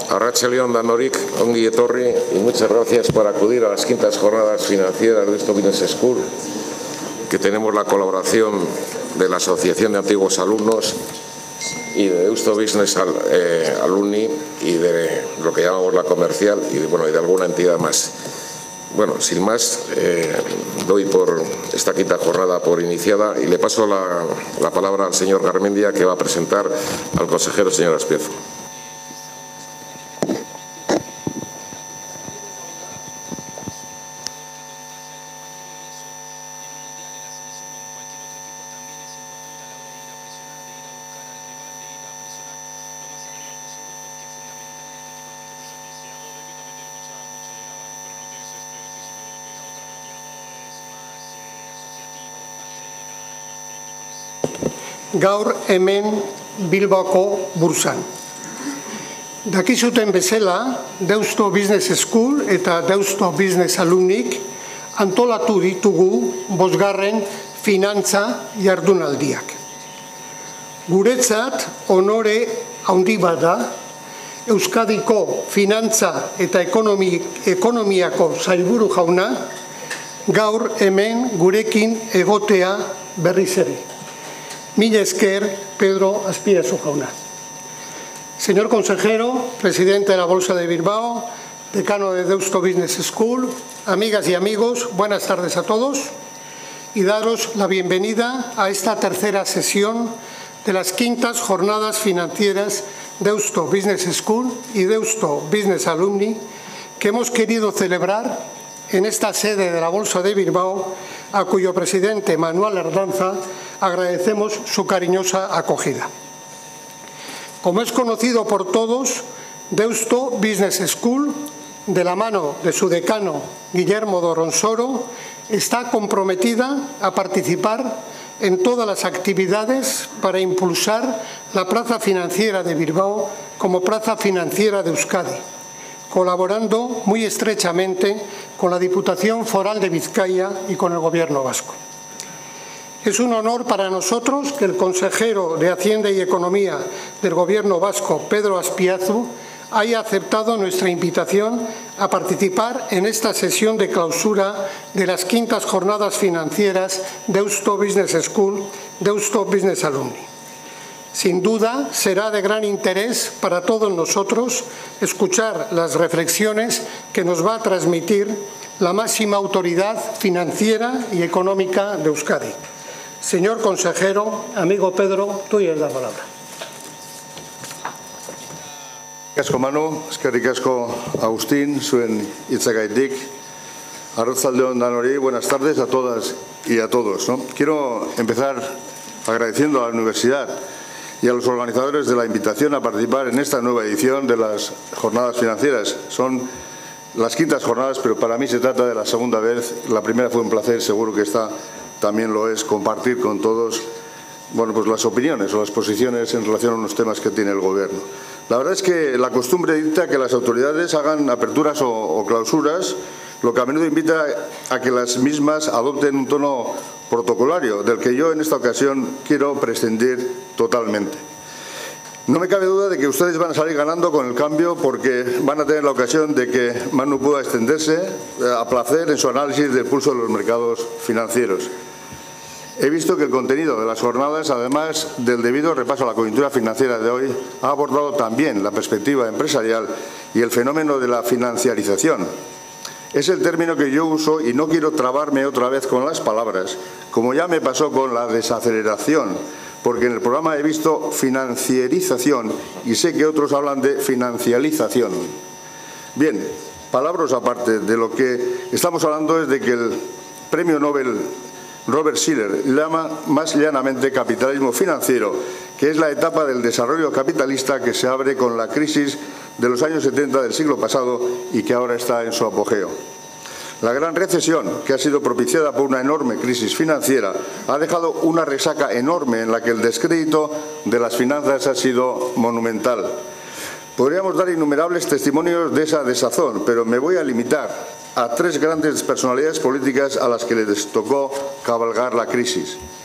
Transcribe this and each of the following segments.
Arratsaldeon Danorik, ongi etorri, y muchas gracias por acudir a las quintas jornadas financieras de Deusto Business School, que tenemos la colaboración de la Asociación de Antiguos Alumnos y de Deusto Business Alumni y de lo que llamamos la comercial y de alguna entidad más. Bueno, sin más, doy por esta quinta jornada por iniciada y le paso la palabra al señor Garmendia, que va a presentar al consejero señor Aspiazu. Gaur hemen Bilboko bursan. Dakizuten bezala, Deusto Business School eta Deusto Business Alumnik antolatu ditugu 5. finantza jardunaldiak. Guretzat honore handi bat da, Euskadiko finantza eta ekonomiako sailburu jauna gaur hemen gurekin egotea berriz ere. Mila esker, Pedro Aspiazu jauna. Señor consejero, presidente de la Bolsa de Bilbao, decano de Deusto Business School, amigas y amigos, buenas tardes a todos y daros la bienvenida a esta tercera sesión de las quintas jornadas financieras Deusto Business School y Deusto Business Alumni que hemos querido celebrar en esta sede de la Bolsa de Bilbao, a cuyo presidente Manuel Ardanza agradecemos su cariñosa acogida. Como es conocido por todos, Deusto Business School, de la mano de su decano Guillermo Doronsoro, está comprometida a participar en todas las actividades para impulsar la plaza financiera de Bilbao como plaza financiera de Euskadi, colaborando muy estrechamente con la Diputación Foral de Vizcaya y con el Gobierno vasco. Es un honor para nosotros que el consejero de Hacienda y Economía del Gobierno vasco, Pedro Aspiazu, haya aceptado nuestra invitación a participar en esta sesión de clausura de las quintas jornadas financieras Deusto Business School, Deusto Business Alumni. Sin duda, será de gran interés para todos nosotros escuchar las reflexiones que nos va a transmitir la máxima autoridad financiera y económica de Euskadi. Señor consejero, amigo Pedro, tuya es la palabra. Eskerrik asko Manu, eskerrik asko Agustín, zuen hitzagaitik. Arratsaldeon danori, buenas tardes a todas y a todos. Quiero empezar agradeciendo a la universidad y a los organizadores de la invitación a participar en esta nueva edición de las jornadas financieras. Son las quintas jornadas, pero para mí se trata de la segunda vez. La primera fue un placer, seguro que esta también lo es, compartir con todos pues las opiniones o las posiciones en relación a unos temas que tiene el Gobierno. La verdad es que la costumbre dicta que las autoridades hagan aperturas o clausuras, lo que a menudo invita a que las mismas adopten un tono protocolario, del que yo en esta ocasión quiero prescindir totalmente. No me cabe duda de que ustedes van a salir ganando con el cambio, porque van a tener la ocasión de que Manu pueda extenderse a placer en su análisis del pulso de los mercados financieros. He visto que el contenido de las jornadas, además del debido repaso a la coyuntura financiera de hoy, ha abordado también la perspectiva empresarial y el fenómeno de la financiarización. Es el término que yo uso y no quiero trabarme otra vez con las palabras, como ya me pasó con la desaceleración, porque en el programa he visto financiarización y sé que otros hablan de financialización. Bien, palabras aparte, de lo que estamos hablando es de que el premio Nobel Robert Shiller llama más llanamente capitalismo financiero, que es la etapa del desarrollo capitalista que se abre con la crisis de los años 70 del siglo pasado y que ahora está en su apogeo. La gran recesión, que ha sido propiciada por una enorme crisis financiera, ha dejado una resaca enorme en la que el descrédito de las finanzas ha sido monumental. Podríamos dar innumerables testimonios de esa desazón, pero me voy a limitar a 3 grandes personalidades políticas a las que les tocó cabalgar la crisis.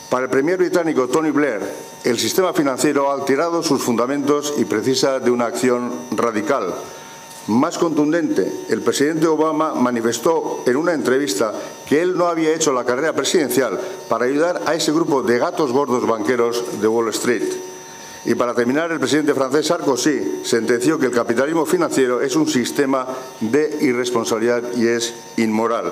Para el premier británico Tony Blair, el sistema financiero ha alterado sus fundamentos y precisa de una acción radical. Más contundente, el presidente Obama manifestó en una entrevista que él no había hecho la carrera presidencial para ayudar a ese grupo de gatos gordos banqueros de Wall Street. Y para terminar, el presidente francés Sarkozy sentenció que el capitalismo financiero es un sistema de irresponsabilidad y es inmoral.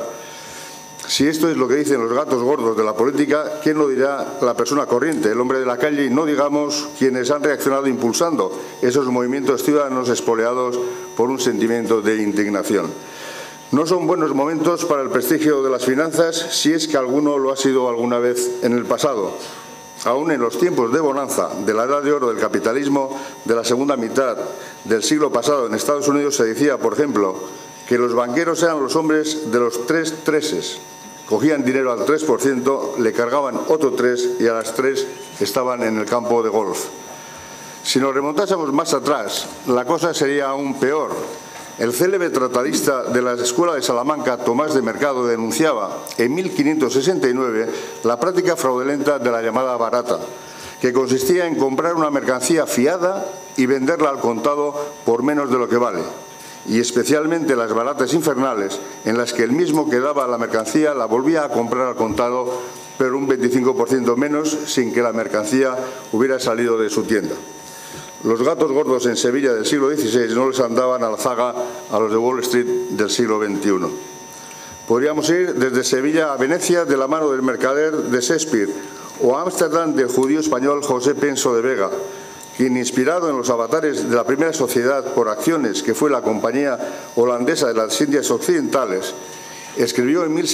Si esto es lo que dicen los gatos gordos de la política, ¿quién lo dirá la persona corriente, el hombre de la calle y no digamos quienes han reaccionado impulsando esos movimientos ciudadanos espoleados por un sentimiento de indignación? No son buenos momentos para el prestigio de las finanzas si es que alguno lo ha sido alguna vez en el pasado. Aún en los tiempos de bonanza, de la edad de oro del capitalismo, de la segunda mitad del siglo pasado en Estados Unidos se decía, por ejemplo, que los banqueros eran los hombres de los 3 treses. Cogían dinero al 3%, le cargaban otro 3 y a las 3 estaban en el campo de golf. Si nos remontásemos más atrás, la cosa sería aún peor. El célebre tratadista de la Escuela de Salamanca, Tomás de Mercado, denunciaba en 1569 la práctica fraudulenta de la llamada barata, que consistía en comprar una mercancía fiada y venderla al contado por menos de lo que vale, y especialmente las baratas infernales, en las que el mismo que daba la mercancía la volvía a comprar al contado, pero un 25% menos, sin que la mercancía hubiera salido de su tienda. Los gatos gordos en Sevilla del siglo XVI no les andaban a la zaga a los de Wall Street del siglo XXI. Podríamos ir desde Sevilla a Venecia de la mano del mercader de Shakespeare o a Ámsterdam del judío español José Penso de Vega, quien, inspirado en los avatares de la primera sociedad por acciones que fue la Compañía Holandesa de las Indias Occidentales, escribió en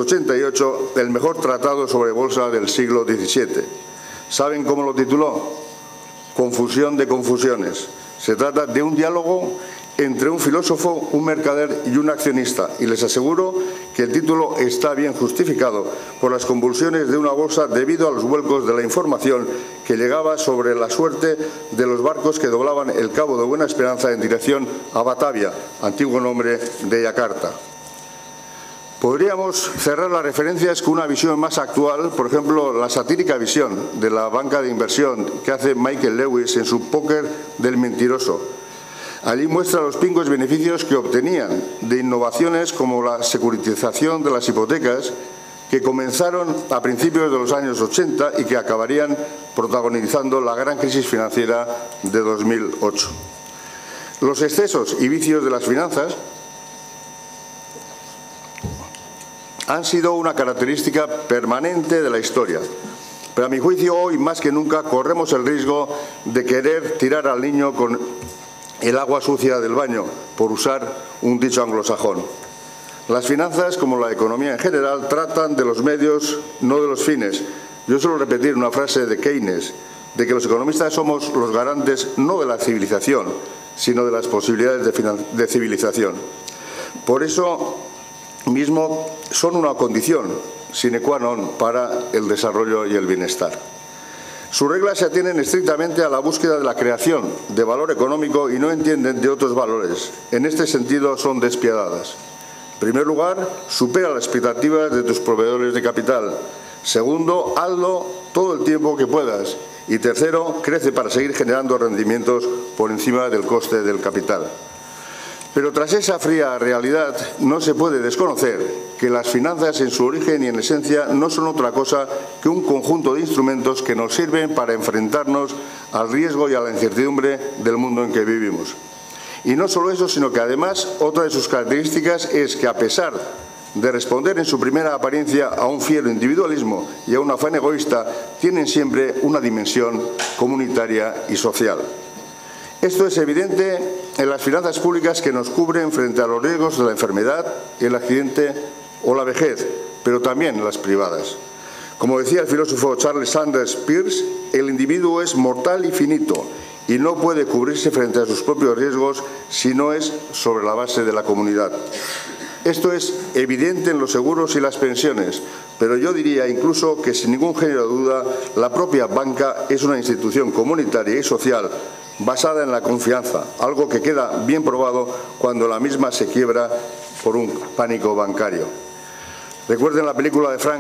1688 el mejor tratado sobre bolsa del siglo XVII. ¿Saben cómo lo tituló? Confusión de confusiones. Se trata de un diálogo entre un filósofo, un mercader y un accionista, y les aseguro que el título está bien justificado por las convulsiones de una bolsa debido a los vuelcos de la información que llegaba sobre la suerte de los barcos que doblaban el Cabo de Buena Esperanza en dirección a Batavia, antiguo nombre de Yakarta. Podríamos cerrar las referencias con una visión más actual, por ejemplo, la satírica visión de la banca de inversión que hace Michael Lewis en su Póker del Mentiroso. Allí muestra los pingües beneficios que obtenían de innovaciones como la securitización de las hipotecas, que comenzaron a principios de los años 80 y que acabarían protagonizando la gran crisis financiera de 2008. Los excesos y vicios de las finanzas han sido una característica permanente de la historia, pero a mi juicio hoy más que nunca corremos el riesgo de querer tirar al niño con el agua sucia del baño, por usar un dicho anglosajón. Las finanzas, como la economía en general, tratan de los medios, no de los fines. Yo suelo repetir una frase de Keynes, de que los economistas somos los garantes no de la civilización, sino de las posibilidades de civilización. Por eso mismo son una condición sine qua non para el desarrollo y el bienestar. Sus reglas se atienen estrictamente a la búsqueda de la creación de valor económico y no entienden de otros valores. En este sentido son despiadadas. En primer lugar, supera las expectativas de tus proveedores de capital. Segundo, hazlo todo el tiempo que puedas. Y tercero, crece para seguir generando rendimientos por encima del coste del capital. Pero tras esa fría realidad no se puede desconocer que las finanzas en su origen y en esencia no son otra cosa que un conjunto de instrumentos que nos sirven para enfrentarnos al riesgo y a la incertidumbre del mundo en que vivimos. Y no solo eso, sino que además otra de sus características es que a pesar de responder en su primera apariencia a un fiero individualismo y a un afán egoísta, tienen siempre una dimensión comunitaria y social. Esto es evidente en las finanzas públicas que nos cubren frente a los riesgos de la enfermedad, el accidente o la vejez, pero también en las privadas. Como decía el filósofo Charles Sanders Peirce, el individuo es mortal y finito y no puede cubrirse frente a sus propios riesgos si no es sobre la base de la comunidad. Esto es evidente en los seguros y las pensiones, pero yo diría incluso que sin ningún género de duda la propia banca es una institución comunitaria y social basada en la confianza, algo que queda bien probado cuando la misma se quiebra por un pánico bancario. Recuerden la película de Frank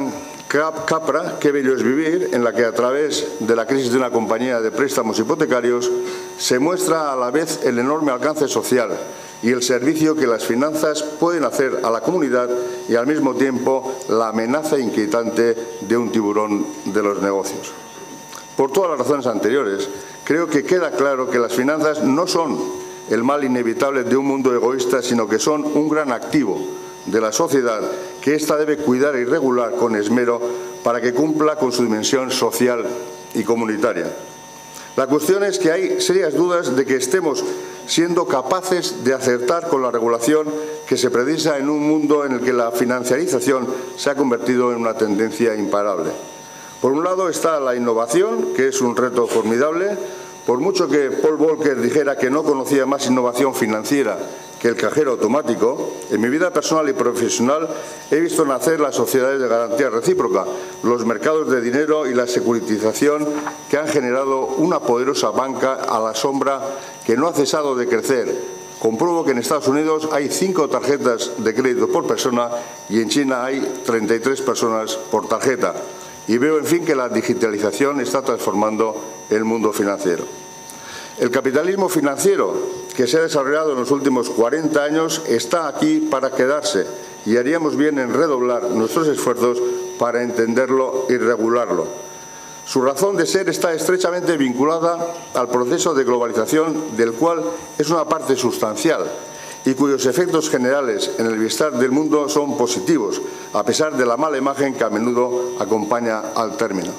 Capra, Qué bello es vivir, en la que a través de la crisis de una compañía de préstamos hipotecarios se muestra a la vez el enorme alcance social y el servicio que las finanzas pueden hacer a la comunidad y al mismo tiempo la amenaza inquietante de un tiburón de los negocios. Por todas las razones anteriores, creo que queda claro que las finanzas no son el mal inevitable de un mundo egoísta, sino que son un gran activo de la sociedad que ésta debe cuidar y regular con esmero para que cumpla con su dimensión social y comunitaria. La cuestión es que hay serias dudas de que estemos siendo capaces de acertar con la regulación que se precisa en un mundo en el que la financiarización se ha convertido en una tendencia imparable. Por un lado está la innovación, que es un reto formidable. Por mucho que Paul Volcker dijera que no conocía más innovación financiera que el cajero automático, en mi vida personal y profesional he visto nacer las sociedades de garantía recíproca, los mercados de dinero y la securitización que han generado una poderosa banca a la sombra que no ha cesado de crecer. Compruebo que en Estados Unidos hay 5 tarjetas de crédito por persona y en China hay 33 personas por tarjeta. Y veo, en fin, que la digitalización está transformando el mundo financiero. El capitalismo financiero que se ha desarrollado en los últimos 40 años está aquí para quedarse y haríamos bien en redoblar nuestros esfuerzos para entenderlo y regularlo. Su razón de ser está estrechamente vinculada al proceso de globalización, del cual es una parte sustancial y cuyos efectos generales en el bienestar del mundo son positivos, a pesar de la mala imagen que a menudo acompaña al término.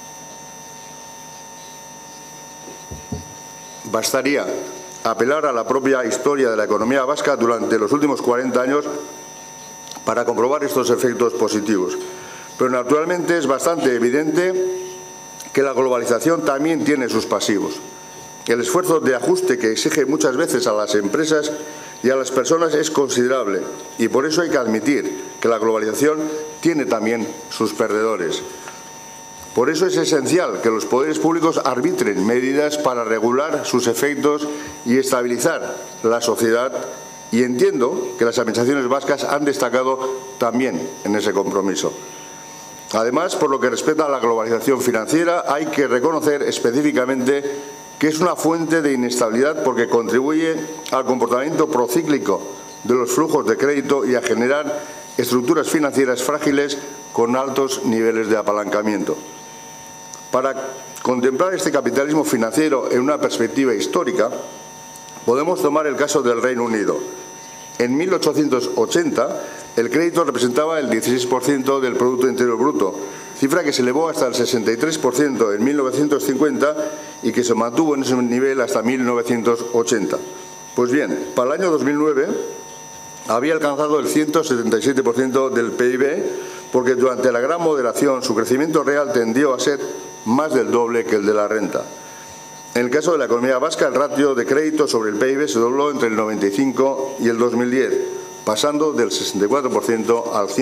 Bastaría apelar a la propia historia de la economía vasca durante los últimos 40 años para comprobar estos efectos positivos. Pero naturalmente es bastante evidente que la globalización también tiene sus pasivos. El esfuerzo de ajuste que exige muchas veces a las empresas y a las personas es considerable y por eso hay que admitir que la globalización tiene también sus perdedores. Por eso es esencial que los poderes públicos arbitren medidas para regular sus efectos y estabilizar la sociedad, y entiendo que las administraciones vascas han destacado también en ese compromiso. Además, por lo que respecta a la globalización financiera, hay que reconocer específicamente que es una fuente de inestabilidad porque contribuye al comportamiento procíclico de los flujos de crédito y a generar estructuras financieras frágiles con altos niveles de apalancamiento. Para contemplar este capitalismo financiero en una perspectiva histórica, podemos tomar el caso del Reino Unido. En 1880, el crédito representaba el 16% del Producto Interior Bruto, cifra que se elevó hasta el 63% en 1950 y que se mantuvo en ese nivel hasta 1980. Pues bien, para el año 2009 había alcanzado el 177% del PIB, porque durante la gran moderación su crecimiento real tendió a ser más del doble que el de la renta. En el caso de la economía vasca, el ratio de crédito sobre el PIB se dobló entre el 95 y el 2010, pasando del 64% al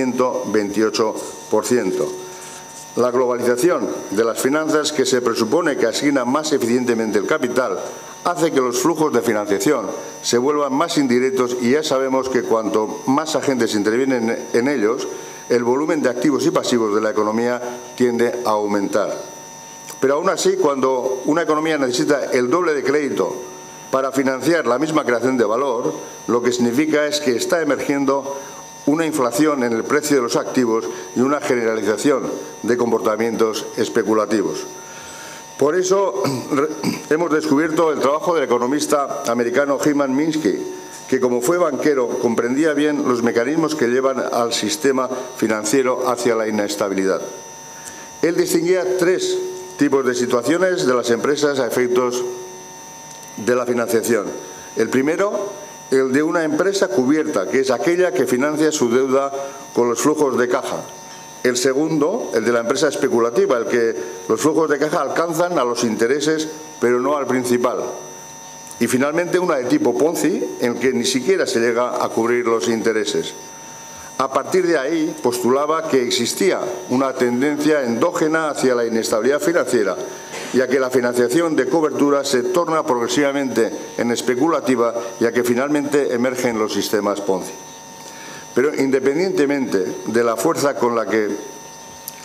128%. La globalización de las finanzas, que se presupone que asigna más eficientemente el capital, hace que los flujos de financiación se vuelvan más indirectos y ya sabemos que cuanto más agentes intervienen en ellos, el volumen de activos y pasivos de la economía tiende a aumentar. Pero aún así, cuando una economía necesita el doble de crédito para financiar la misma creación de valor, lo que significa es que está emergiendo una inflación en el precio de los activos y una generalización de comportamientos especulativos. Por eso hemos descubierto el trabajo del economista americano Hyman Minsky, que como fue banquero comprendía bien los mecanismos que llevan al sistema financiero hacia la inestabilidad. Él distinguía 3 tipos de situaciones de las empresas a efectos de la financiación. El primero, el de una empresa cubierta, que es aquella que financia su deuda con los flujos de caja. El segundo, el de la empresa especulativa, el que los flujos de caja alcanzan a los intereses, pero no al principal. Y finalmente una de tipo Ponzi, en que ni siquiera se llega a cubrir los intereses. A partir de ahí postulaba que existía una tendencia endógena hacia la inestabilidad financiera, ya que la financiación de cobertura se torna progresivamente en especulativa, ya que finalmente emergen los sistemas Ponzi. Pero independientemente de la fuerza con la que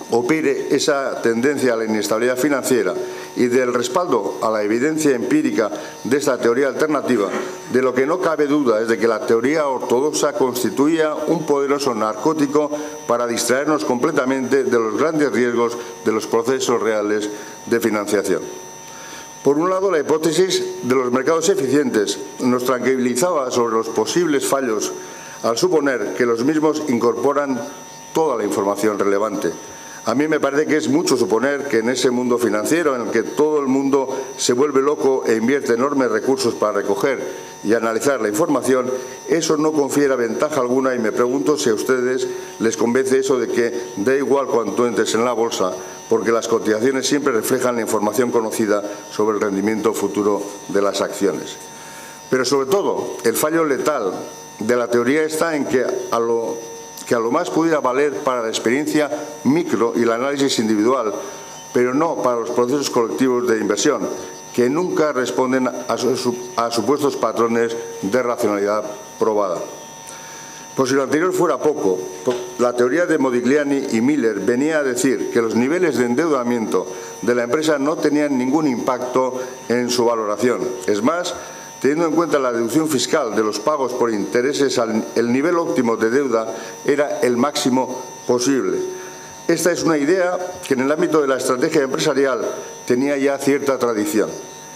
opere esa tendencia a la inestabilidad financiera y del respaldo a la evidencia empírica de esta teoría alternativa, de lo que no cabe duda es de que la teoría ortodoxa constituía un poderoso narcótico para distraernos completamente de los grandes riesgos de los procesos reales de financiación. Por un lado, la hipótesis de los mercados eficientes nos tranquilizaba sobre los posibles fallos al suponer que los mismos incorporan toda la información relevante. A mí me parece que es mucho suponer que en ese mundo financiero en el que todo el mundo se vuelve loco e invierte enormes recursos para recoger y analizar la información, eso no confiera ventaja alguna y me pregunto si a ustedes les convence eso de que da igual cuánto entres en la bolsa, porque las cotizaciones siempre reflejan la información conocida sobre el rendimiento futuro de las acciones. Pero sobre todo, el fallo letal de la teoría está en que a lo más pudiera valer para la experiencia micro y el análisis individual, pero no para los procesos colectivos de inversión, que nunca responden a supuestos patrones de racionalidad probada. Por si lo anterior fuera poco, la teoría de Modigliani y Miller venía a decir que los niveles de endeudamiento de la empresa no tenían ningún impacto en su valoración. Es más, teniendo en cuenta la deducción fiscal de los pagos por intereses, el nivel óptimo de deuda era el máximo posible. Esta es una idea que en el ámbito de la estrategia empresarial tenía ya cierta tradición.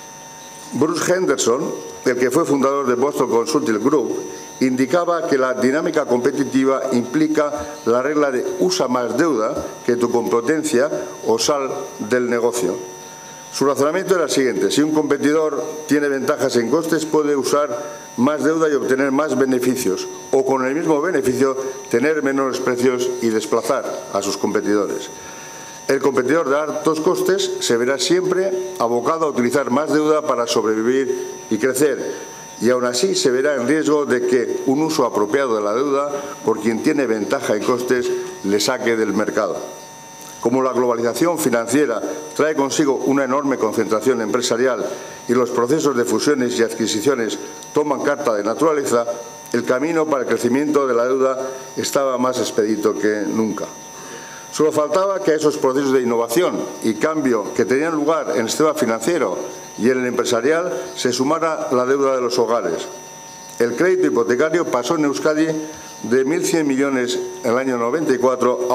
Bruce Henderson, el que fue fundador de Boston Consulting Group, indicaba que la dinámica competitiva implica la regla de usa más deuda que tu competencia o sal del negocio. Su razonamiento era el siguiente: si un competidor tiene ventajas en costes, puede usar más deuda y obtener más beneficios, o con el mismo beneficio tener menores precios y desplazar a sus competidores. El competidor de altos costes se verá siempre abocado a utilizar más deuda para sobrevivir y crecer, y aún así se verá en riesgo de que un uso apropiado de la deuda por quien tiene ventaja en costes le saque del mercado. Como la globalización financiera trae consigo una enorme concentración empresarial y los procesos de fusiones y adquisiciones toman carta de naturaleza, el camino para el crecimiento de la deuda estaba más expedito que nunca. Solo faltaba que a esos procesos de innovación y cambio que tenían lugar en el sistema financiero y en el empresarial se sumara la deuda de los hogares. El crédito hipotecario pasó en Euskadi de 1.100 millones en el año 94 a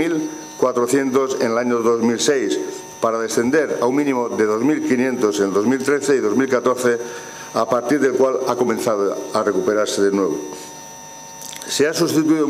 11.400 en el año 2006, para descender a un mínimo de 2.500 en 2013 y 2014, a partir del cual ha comenzado a recuperarse de nuevo. Se ha discutido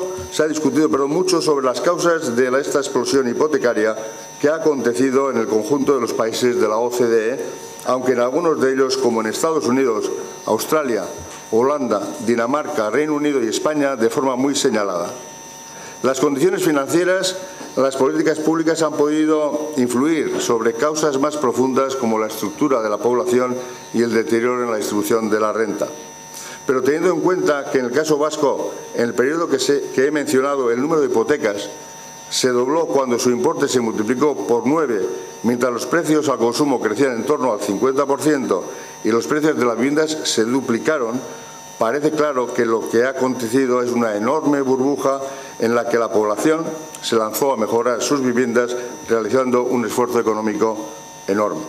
mucho sobre las causas de esta explosión hipotecaria que ha acontecido en el conjunto de los países de la OCDE, aunque en algunos de ellos, como en Estados Unidos, Australia, Holanda, Dinamarca, Reino Unido y España, de forma muy señalada. Las condiciones financieras, las políticas públicas han podido influir sobre causas más profundas como la estructura de la población y el deterioro en la distribución de la renta. Pero teniendo en cuenta que en el caso vasco, en el periodo que he mencionado, el número de hipotecas se dobló cuando su importe se multiplicó por 9, mientras los precios al consumo crecían en torno al 50% y los precios de las viviendas se duplicaron, parece claro que lo que ha acontecido es una enorme burbuja en la que la población se lanzó a mejorar sus viviendas realizando un esfuerzo económico enorme.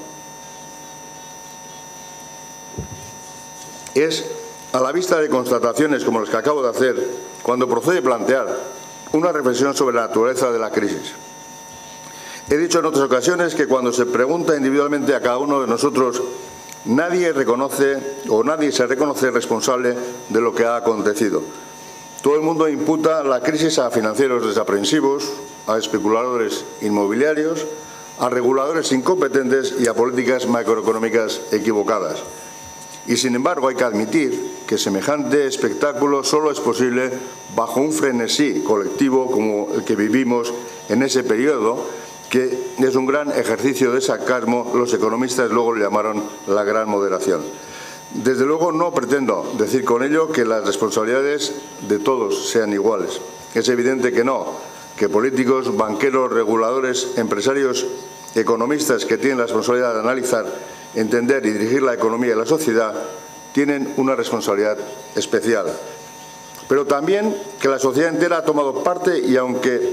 Es a la vista de constataciones como las que acabo de hacer cuando procede plantear una reflexión sobre la naturaleza de la crisis. He dicho en otras ocasiones que cuando se pregunta individualmente a cada uno de nosotros, nadie reconoce o nadie se reconoce responsable de lo que ha acontecido. Todo el mundo imputa la crisis a financieros desaprensivos, a especuladores inmobiliarios, a reguladores incompetentes y a políticas macroeconómicas equivocadas. Y sin embargo hay que admitir que semejante espectáculo solo es posible bajo un frenesí colectivo como el que vivimos en ese periodo, que es un gran ejercicio de sarcasmo. Los economistas luego le llamaron la gran moderación. Desde luego no pretendo decir con ello que las responsabilidades de todos sean iguales. Es evidente que no, que políticos, banqueros, reguladores, empresarios, economistas que tienen la responsabilidad de analizar, entender y dirigir la economía y la sociedad tienen una responsabilidad especial. Pero también que la sociedad entera ha tomado parte y aunque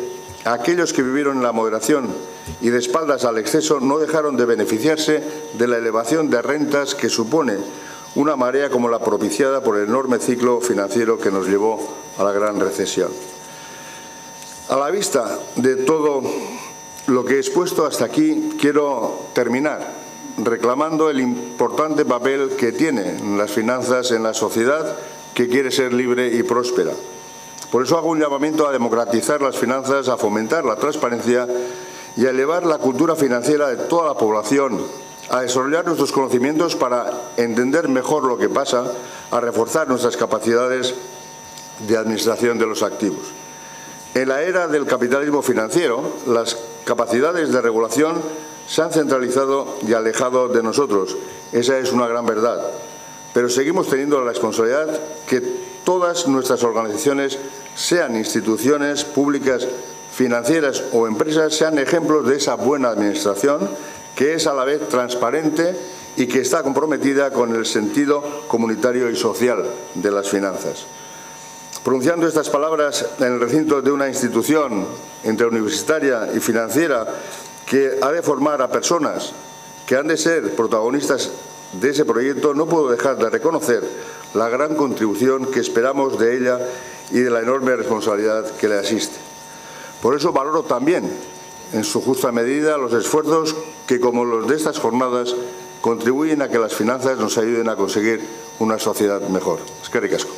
aquellos que vivieron en la moderación y de espaldas al exceso no dejaron de beneficiarse de la elevación de rentas que supone una marea como la propiciada por el enorme ciclo financiero que nos llevó a la gran recesión. A la vista de todo lo que he expuesto hasta aquí, quiero terminar reclamando el importante papel que tienen las finanzas en la sociedad que quiere ser libre y próspera. Por eso hago un llamamiento a democratizar las finanzas, a fomentar la transparencia y a elevar la cultura financiera de toda la población, a desarrollar nuestros conocimientos para entender mejor lo que pasa, a reforzar nuestras capacidades de administración de los activos. En la era del capitalismo financiero, las capacidades de regulación se han centralizado y alejado de nosotros. Esa es una gran verdad. Pero seguimos teniendo la responsabilidad que todas nuestras organizaciones, sean instituciones públicas, financieras o empresas, sean ejemplos de esa buena administración que es a la vez transparente y que está comprometida con el sentido comunitario y social de las finanzas. Pronunciando estas palabras en el recinto de una institución interuniversitaria y financiera que ha de formar a personas que han de ser protagonistas de ese proyecto, no puedo dejar de reconocer la gran contribución que esperamos de ella y de la enorme responsabilidad que le asiste. Por eso valoro también, en su justa medida, los esfuerzos que, como los de estas jornadas, contribuyen a que las finanzas nos ayuden a conseguir una sociedad mejor. Eskerrik asko.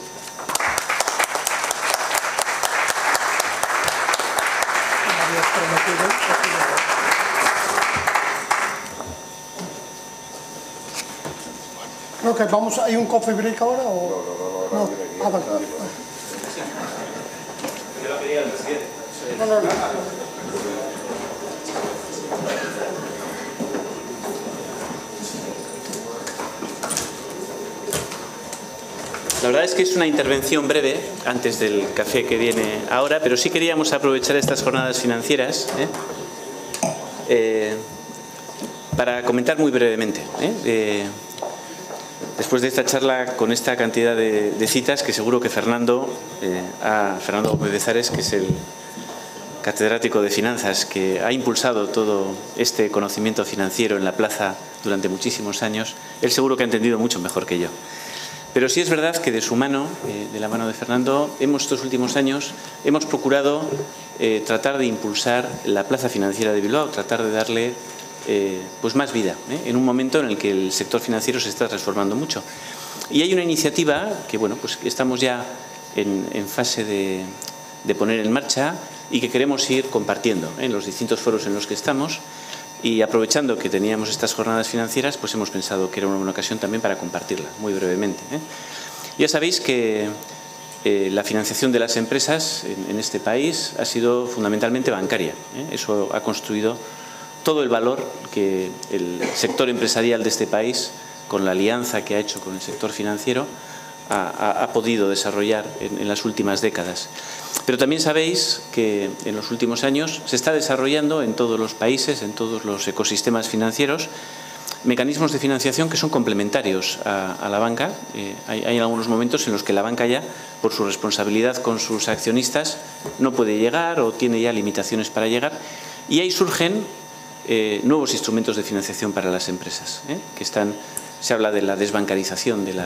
Creo que vamos, ¿hay un coffee break ahora o no? Ah, vale. Yo lo quería el presidente. No. La verdad es que es una intervención breve, antes del café que viene ahora, pero sí queríamos aprovechar estas jornadas financieras para comentar muy brevemente. Después de esta charla con esta cantidad de citas, que seguro que Fernando Gómez Bezares, que es el catedrático de finanzas, que ha impulsado todo este conocimiento financiero en la plaza durante muchísimos años, él seguro que ha entendido mucho mejor que yo. Pero sí es verdad que de su mano, de la mano de Fernando, estos últimos años hemos procurado tratar de impulsar la plaza financiera de Bilbao, tratar de darle pues más vida, en un momento en el que el sector financiero se está transformando mucho. Y hay una iniciativa que, bueno, pues estamos ya en fase de poner en marcha y que queremos ir compartiendo en los distintos foros en los que estamos, y aprovechando que teníamos estas jornadas financieras, pues hemos pensado que era una buena ocasión también para compartirla, muy brevemente. Ya sabéis que la financiación de las empresas en este país ha sido fundamentalmente bancaria. Eso ha construido todo el valor que el sector empresarial de este país, con la alianza que ha hecho con el sector financiero, ha podido desarrollar en las últimas décadas. Pero también sabéis que en los últimos años se está desarrollando en todos los países, en todos los ecosistemas financieros, mecanismos de financiación que son complementarios a la banca. Hay algunos momentos en los que la banca ya, por su responsabilidad con sus accionistas, no puede llegar o tiene ya limitaciones para llegar, y ahí surgen nuevos instrumentos de financiación para las empresas, que están. Se habla de la desbancarización de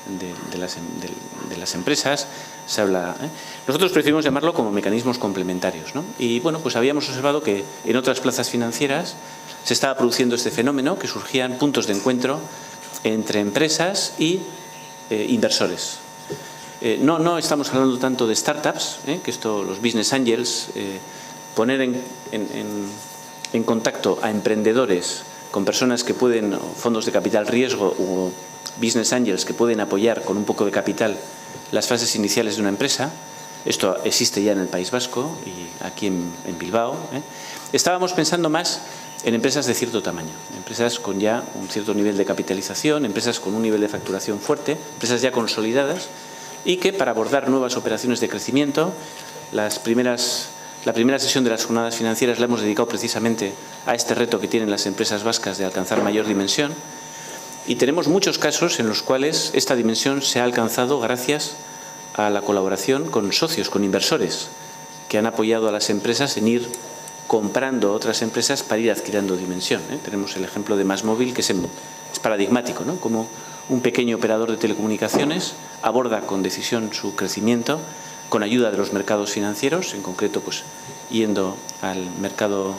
las empresas, se habla. Nosotros preferimos llamarlo como mecanismos complementarios, ¿no? Y bueno, pues habíamos observado que en otras plazas financieras se estaba produciendo este fenómeno, que surgían puntos de encuentro entre empresas y inversores. No estamos hablando tanto de startups, que esto, los business angels, poner en contacto a emprendedores con personas que pueden, fondos de capital riesgo o business angels que pueden apoyar con un poco de capital las fases iniciales de una empresa. Esto existe ya en el País Vasco y aquí en Bilbao. Estábamos pensando más en empresas de cierto tamaño, empresas con ya un cierto nivel de capitalización, empresas con un nivel de facturación fuerte, empresas ya consolidadas, y que para abordar nuevas operaciones de crecimiento, la primera sesión de las jornadas financieras la hemos dedicado precisamente a este reto que tienen las empresas vascas de alcanzar mayor dimensión, y tenemos muchos casos en los cuales esta dimensión se ha alcanzado gracias a la colaboración con socios, con inversores que han apoyado a las empresas en ir comprando otras empresas para ir adquiriendo dimensión. Tenemos el ejemplo de MásMóvil, que es paradigmático, ¿no? Como un pequeño operador de telecomunicaciones aborda con decisión su crecimiento con ayuda de los mercados financieros, en concreto pues yendo al mercado,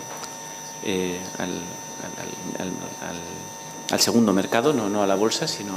al segundo mercado, no a la bolsa, sino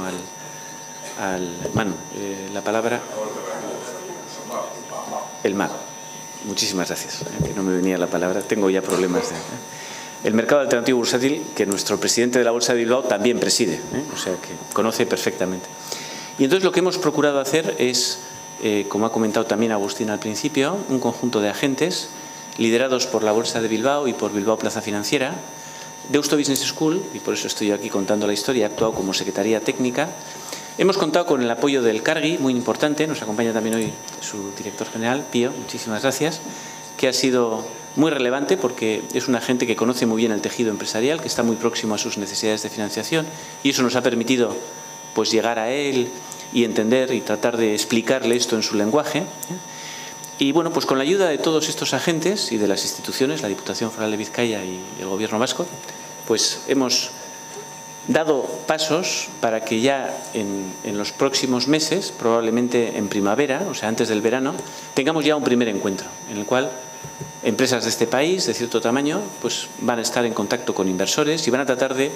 el MAB. Muchísimas gracias, que no me venía la palabra, tengo ya problemas el mercado alternativo bursátil, que nuestro presidente de la Bolsa de Bilbao también preside, o sea que conoce perfectamente. Y entonces lo que hemos procurado hacer es, como ha comentado también Agustín al principio, un conjunto de agentes liderados por la Bolsa de Bilbao y por Bilbao Plaza Financiera, Deusto Business School, y por eso estoy aquí contando la historia, ha actuado como secretaría técnica. Hemos contado con el apoyo del Cargi, muy importante, nos acompaña también hoy su director general, Pío, muchísimas gracias, que ha sido muy relevante porque es un agente que conoce muy bien el tejido empresarial, que está muy próximo a sus necesidades de financiación, y eso nos ha permitido pues llegar a él y entender y tratar de explicarle esto en su lenguaje. Y bueno, pues con la ayuda de todos estos agentes y de las instituciones, la Diputación Foral de Vizcaya y el Gobierno vasco, pues hemos dado pasos para que ya en los próximos meses, probablemente en primavera, o sea, antes del verano, tengamos ya un primer encuentro en el cual empresas de este país, de cierto tamaño, pues van a estar en contacto con inversores y van a tratar de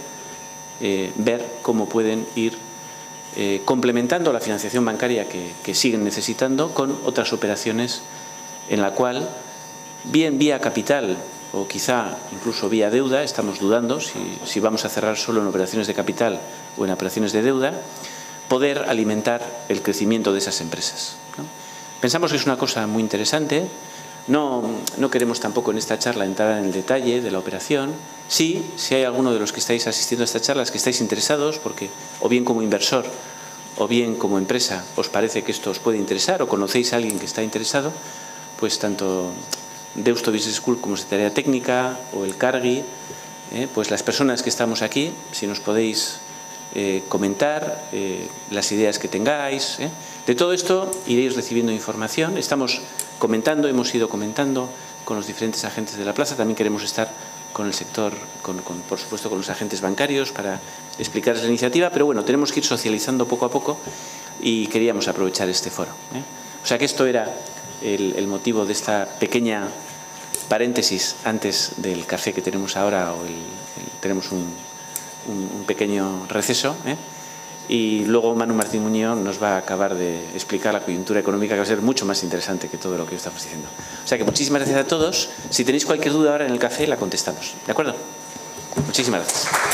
ver cómo pueden ir complementando la financiación bancaria que siguen necesitando con otras operaciones en la cual, bien vía capital o quizá incluso vía deuda, estamos dudando si vamos a cerrar solo en operaciones de capital o en operaciones de deuda, poder alimentar el crecimiento de esas empresas, ¿no? Pensamos que es una cosa muy interesante. No queremos tampoco en esta charla entrar en el detalle de la operación. Sí, si hay alguno de los que estáis asistiendo a esta charla, que estáis interesados, porque o bien como inversor o bien como empresa os parece que esto os puede interesar o conocéis a alguien que está interesado, pues tanto Deusto Business School como Secretaría Técnica o el Cargi, pues las personas que estamos aquí, si nos podéis comentar las ideas que tengáis. De todo esto iréis recibiendo información. Estamos comentando, hemos ido comentando con los diferentes agentes de la plaza. También queremos estar con el sector, por supuesto con los agentes bancarios para explicarles la iniciativa, pero bueno, tenemos que ir socializando poco a poco y queríamos aprovechar este foro. O sea que esto era el motivo de esta pequeña paréntesis antes del café que tenemos ahora, tenemos un pequeño receso, y luego Manu Martín Muñoz nos va a acabar de explicar la coyuntura económica, que va a ser mucho más interesante que todo lo que estamos diciendo. O sea que muchísimas gracias a todos. Si tenéis cualquier duda ahora en el café, la contestamos. ¿De acuerdo? Muchísimas gracias.